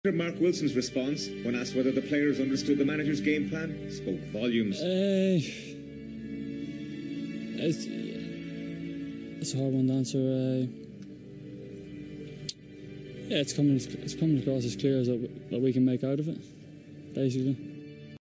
Mark Wilson's response, when asked whether the players understood the manager's game plan, spoke volumes. It's a hard one to answer. Yeah, it's coming across as clear as that we can make out of it, basically.